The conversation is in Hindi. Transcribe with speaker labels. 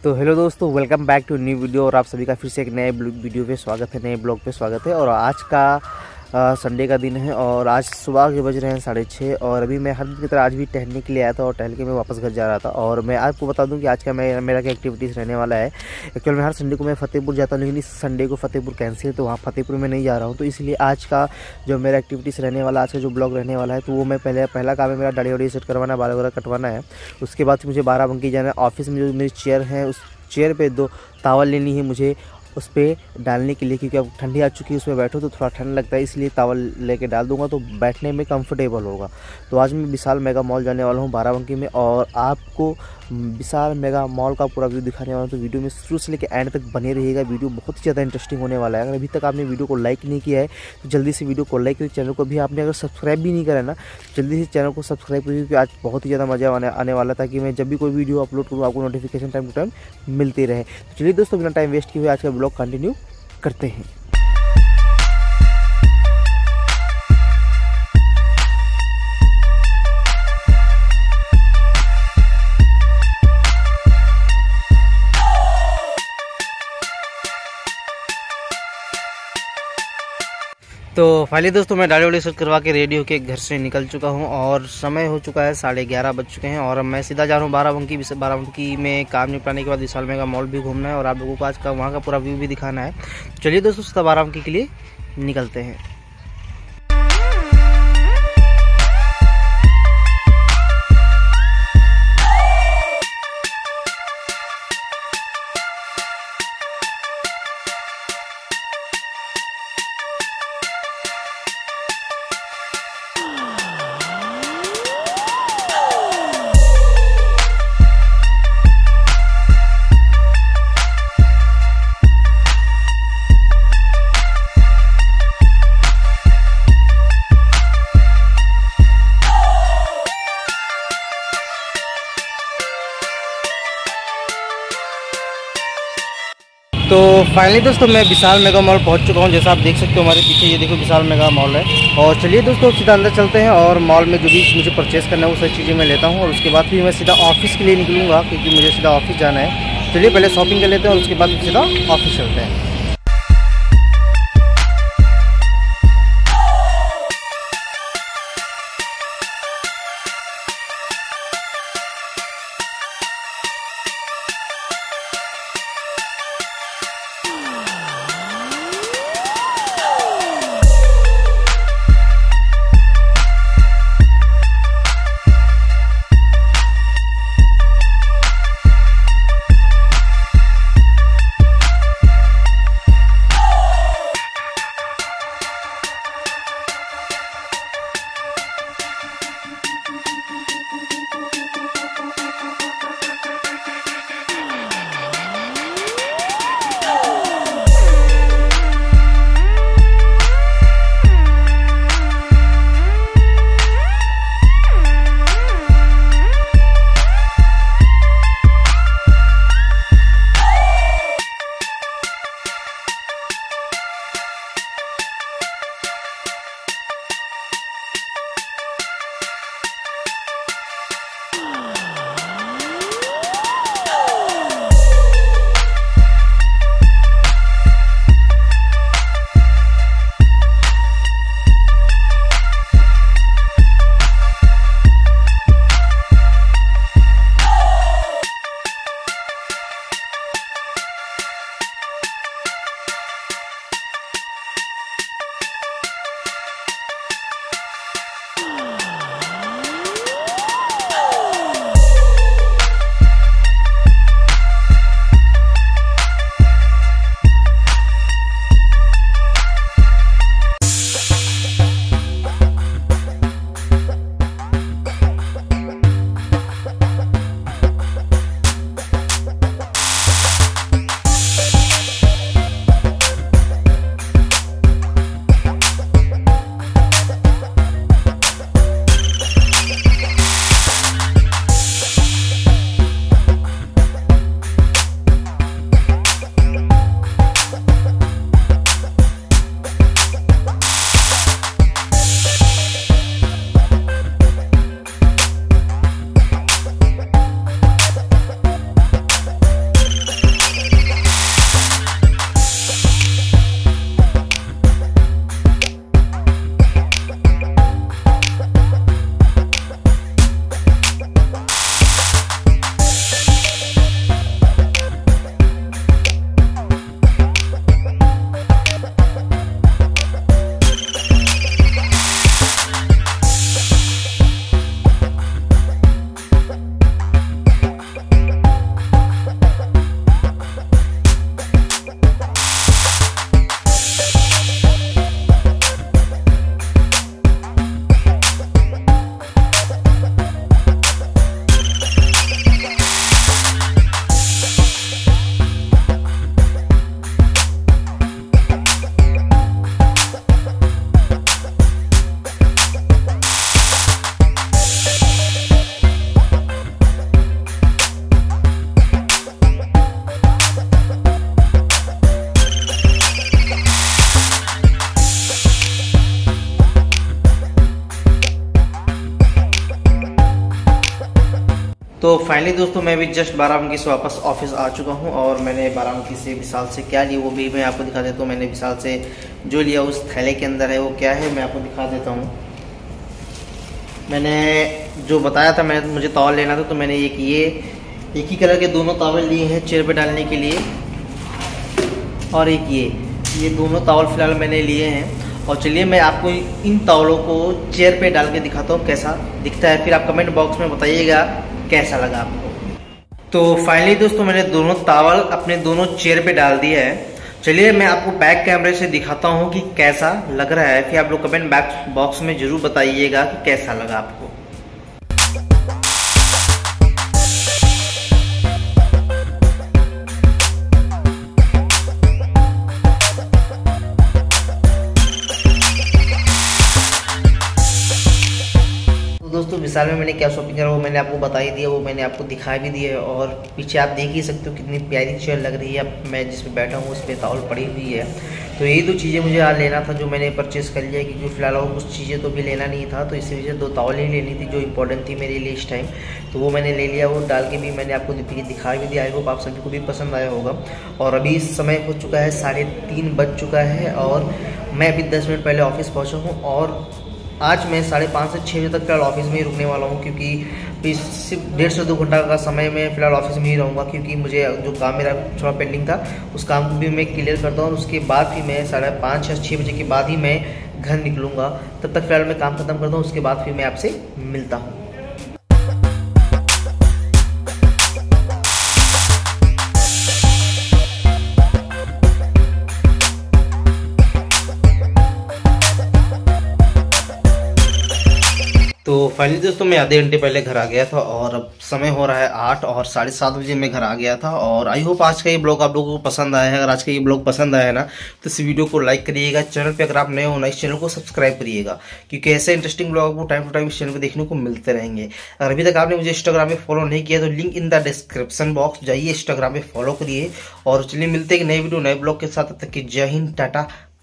Speaker 1: तो हेलो दोस्तों, welcome back to new video. और आप सभी का फिर से एक नए वीडियो पे स्वागत है, नए ब्लॉग पे स्वागत है। और आज का संडे का दिन है और आज सुबह के बज रहे हैं 6:30। और अभी मैं हर दिन की तरह आज भी टहलने के लिए आया था और टहल के मैं वापस घर जा रहा था। और मैं आपको बता दूं कि आज का मेरा क्या एक्टिविटीज़ रहने वाला है। एक्चुअल में हर संडे को मैं फतेहपुर जाता हूं, लेकिन इस संडे को फतेहपुर कैंसिल है, तो वहाँ फतेहपुर में नहीं जा रहा हूँ। तो इसलिए आज का जो मेरा एक्टिविटीज़ रहने वाला, आज का जो ब्लॉग रहने वाला है, तो वो मैं पहला काम है मेरा दाढ़ी वाड़ी सेट करवाना, बाल वगैरह कटवाना है। उसके बाद मुझे बाराबंकी जाना है। ऑफिस में जो मेरी चेयर है, उस चेयर पे 2 टॉवल लेनी है मुझे उस पर डालने के लिए, क्योंकि अब ठंडी आ चुकी है, उसमें बैठो तो थोड़ा ठंड लगता है, इसलिए टॉवल लेके डाल दूंगा तो बैठने में कंफर्टेबल होगा। तो आज मैं विशाल मेगा मॉल जाने वाला हूँ बाराबंकी में, और आपको विशाल मेगा मॉल का पूरा व्यू दिखाने वाला हूँ। तो वीडियो में शुरू से लेकर एंड तक बने रहिएगा, वीडियो बहुत ही ज़्यादा इंटरेस्टिंग होने वाला है। अगर अभी तक आपने वीडियो को लाइक नहीं किया है तो जल्दी से वीडियो को लाइक करिए। चैनल को भी आपने अगर सब्सक्राइब भी नहीं करा ना, जल्दी से चैनल को सब्सक्राइब करिए, क्योंकि आज बहुत ही ज़्यादा मजा आने वाला, ताकि मैं जब भी कोई वीडियो अपलोड करूँ आपको नोटिफिकेशन टाइम टू टाइम मिलती रहे। तो चलिए दोस्तों, बिना टाइम वेस्ट किए हुए आज का ब्लॉग कंटिन्यू करते हैं। तो फाइनली दोस्तों, मैं दाढ़ी वाड़ी सेट करवा के रेडी होकर घर से निकल चुका हूं और समय हो चुका है 11:30 बज चुके हैं। और अब मैं सीधा जा रहा हूं बाराबंकी में काम निपटाने के बाद विशाल मेगा मॉल भी घूमना है और आप लोगों को आज का वहां का पूरा व्यू भी दिखाना है। चलिए दोस्तों, सीधा बाराबंकी के लिए निकलते हैं। तो फाइनली दोस्तों, मैं विशाल मेगा मॉल पहुंच चुका हूं। जैसा आप देख सकते हो हमारे पीछे, ये देखो विशाल मेगा मॉल है। और चलिए दोस्तों, सीधा अंदर चलते हैं और मॉल में जो भी मुझे परचेस करना है वो सारी चीज़ें मैं लेता हूं। और उसके बाद फिर मैं सीधा ऑफिस के लिए निकलूँगा, क्योंकि मुझे सीधा ऑफिस जाना है। चलिए पहले शॉपिंग कर लेते हैं और उसके बाद सीधा ऑफिस चलते हैं। तो फाइनली दोस्तों मैं भी जस्ट बाराबंकी से वापस ऑफिस आ चुका हूं और मैंने बाराबंकी से विशाल से क्या लिया वो भी मैं आपको दिखा देता हूं। मैंने विशाल से जो लिया उस थैले के अंदर है वो क्या है मैं आपको दिखा देता हूं। मैंने जो बताया था मुझे तौल लेना था, तो मैंने एक ही कलर के दोनों तावल लिए हैं चेयर पे डालने के लिए, और एक ये दोनों तावल फिलहाल मैंने लिए हैं। और चलिए मैं आपको इन तावलों को चेयर पे डाल के दिखाता हूँ कैसा दिखता है, फिर आप कमेंट बॉक्स में बताइएगा कैसा लगा आपको। तो फाइनली दोस्तों मैंने दोनों तावल अपने दोनों चेयर पे डाल दिए है। चलिए मैं आपको बैक कैमरे से दिखाता हूँ कि कैसा लग रहा है, फिर आप लोग कमेंट बॉक्स में जरूर बताइएगा कि कैसा लगा आपको। दोस्तों विशाल में मैंने क्या शॉपिंग करा वो मैंने आपको बता ही दिया, वो मैंने आपको दिखा भी दिया है। और पीछे आप देख ही सकते हो कितनी प्यारी चेयर लग रही है। अब मैं जिस पे बैठा हूँ उस पर तावल पड़ी हुई है। तो यही दो चीज़ें मुझे आज लेना था जो मैंने परचेज़ कर लिया, क्योंकि फिलहाल और कुछ चीज़ें तो भी लेना नहीं था। तो इसी वजह 2 तावल ही लेनी थी जो इंपॉर्टेंट थी मेरे लिए इस टाइम, तो वो मैंने ले लिया। वो डाल के भी मैंने आपको दिखा भी दिया। आई होप आप सभी को भी पसंद आया होगा। और अभी समय हो चुका है 3:30 बज चुका है और मैं अभी 10 मिनट पहले ऑफिस पहुँचा हूँ। और आज मैं 5:30 से 6 बजे तक फिलहाल ऑफिस में ही रुकने वाला हूँ, क्योंकि सिर्फ 1.5 से 2 घंटा का समय मैं फिलहाल ऑफिस में ही रहूँगा, क्योंकि मुझे जो काम मेरा थोड़ा पेंडिंग था उस काम को भी मैं क्लियर करता हूँ। और उसके बाद भी मैं 5:30 या 6 बजे के बाद ही मैं घर निकलूँगा। तब तक फिलहाल मैं काम खत्म करता हूँ, उसके बाद फिर मैं आपसे मिलता हूँ। तो फाइनली दोस्तों मैं आधे घंटे पहले घर आ गया था और अब समय हो रहा है 8 और 7:30 बजे मैं घर आ गया था। और आई होप आज का ये ब्लॉग आप लोगों को पसंद आया है। अगर आज का ये ब्लॉग पसंद आया है ना तो इस वीडियो को लाइक करिएगा। चैनल पे अगर आप नए हो ना इस चैनल को सब्सक्राइब करिएगा, क्योंकि ऐसे इंटरेस्टिंग ब्लॉग आपको टाइम टू टाइम इस चैनल पर देखने को मिलते रहेंगे। अगर अभी तक आपने मुझे इंस्टाग्राम पे फॉलो नहीं किया तो link in the description box, जाइए इंस्टाग्राम पे फॉलो करिए। और चलिए मिलते हैं एक नई वीडियो नए ब्लॉग के साथ। तब तक की जय हिंद, टाटा,